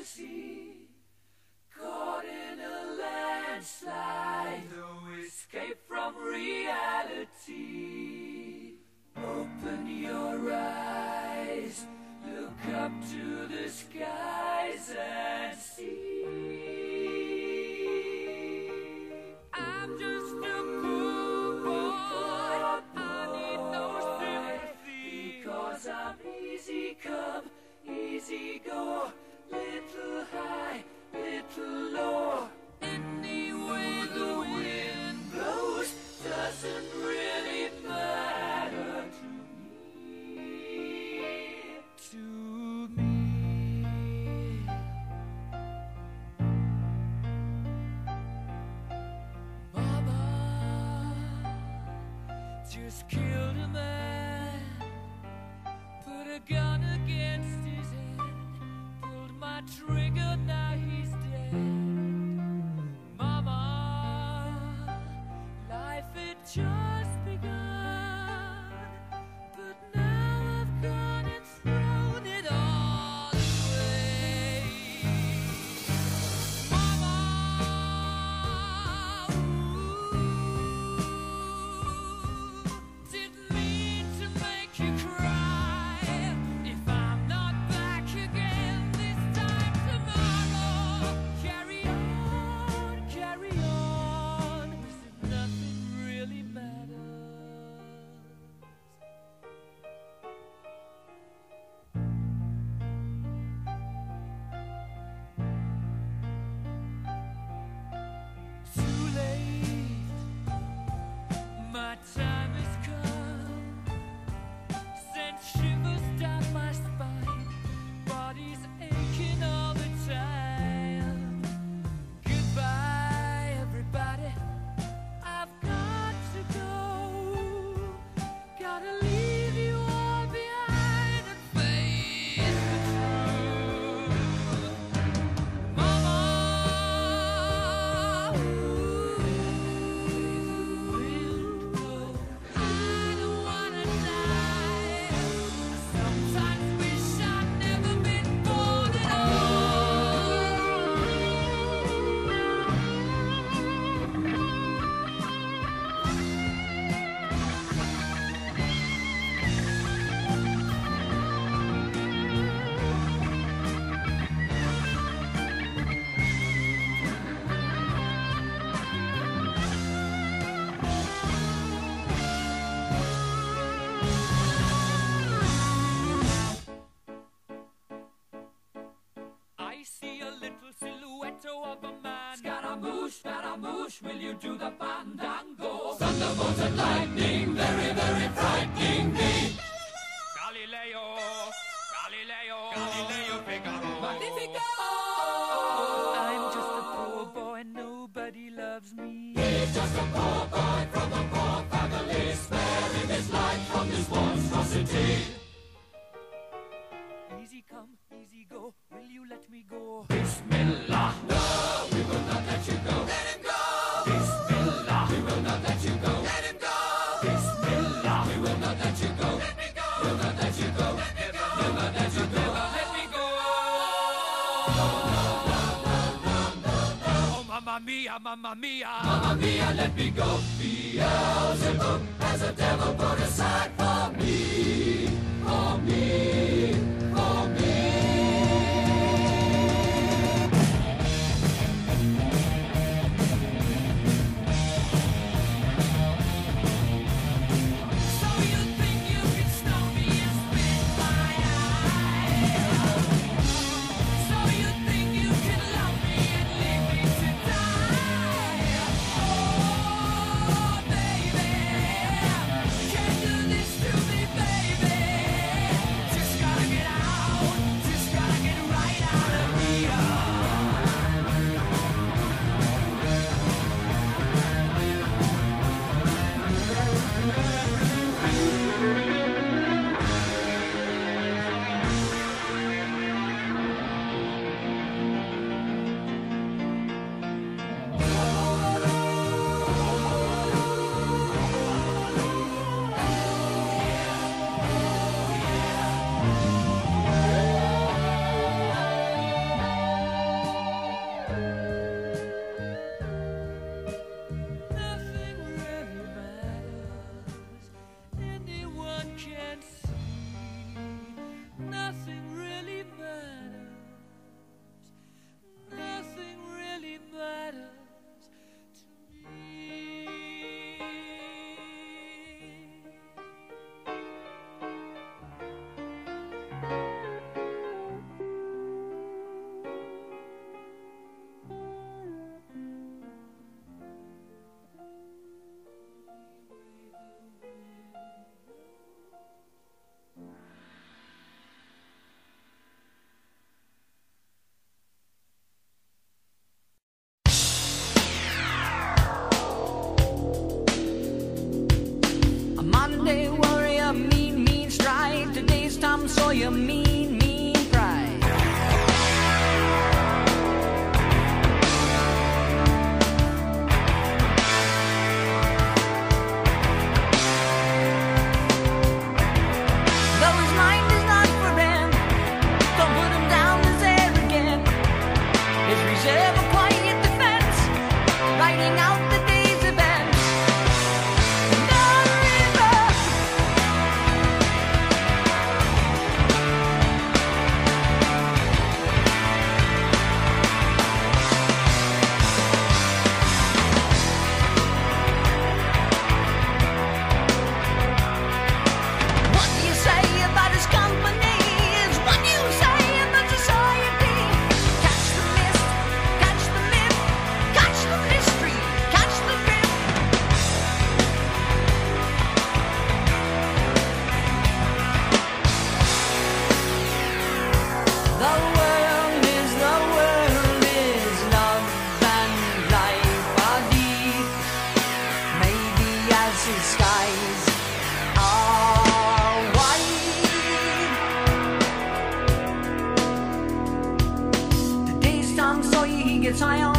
sea, caught in a landslide, no escape from reality. Open your eyes, look up to the skies and see. I'm just a poor boy, I need no sympathy, because I'm easy come, easy go, little high, little low. Any way the wind blows doesn't really matter to me. Mama just killed a man, put a gun against his head, pulled my trigger, now he's dead. Mama, life had just begun, but now I've gone and thrown it all away. Mama, didn't mean to make you cry. If I'm not back again this time tomorrow, carry on, as if nothing really matters. Too late, my time has come, sent shivers down my spine, body's aching all the time. Goodbye, everybody, I've got to go, gotta leave you all behind and face the truth. Mama, I don't wanna die. I sometimes wish I'd never been born at I see a little silhouette of a man. Scaramouche, will you do the fandango? Thunderbolts and lightning, very, very frightening me. Galileo, Figaro. Magnifico! I'm just a poor boy, nobody loves me. He's just a poor boy from a poor family, sparing his life from this monstrosity. Easy come, easy go, will you let me go? Bismillah, no, we will not let you go. Let him go! Bismillah, we will not let you go. Let him go! Bismillah, we will not let you go. Let me go! We'll not let you go. Let me go! We'll not let you go. Let me go! Oh, mamma mia, mamma mia. Mamma mia, let me go. Beelzebub has a devil put aside for me. For me. For me. So you think you can stone me and spit my eye? So you think you can love me and leave me to die? Oh, baby, can you Sawyer, mean, mean stride. Today's Tom Sawyer, mean, mean pride. Though his mind is not for him, don't put him down as arrogant. His reserve a quiet defense, writing out the day's events. What do you say about his company is what you say about society. Catch the mist, catch the myth, catch the mystery, catch the grip. The world is love and life are deep. Maybe as his skies are wide. Today's Tom Sawyer, he gets high on